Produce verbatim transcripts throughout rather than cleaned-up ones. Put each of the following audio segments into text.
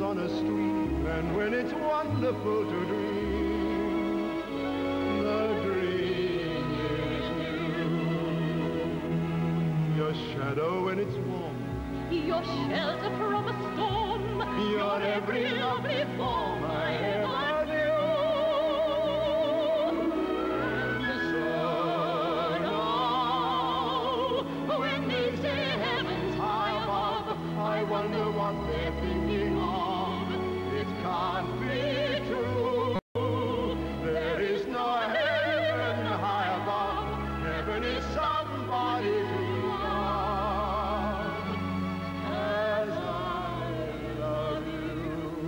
on a stream, and when it's wonderful to dream, the dream is new. Your shadow when it's warm, your shelter from a storm, your every lovely form I ever knew. And so now, when they say heaven's high above, I wonder what they're thinking of. It can't be true. There is no heaven high above. Heaven is somebody to love, as I love you.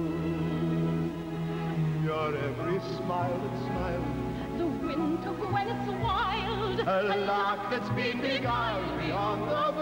Your every smile that's smiling, the winter when it's wild, a lark that's been beguiled beyond the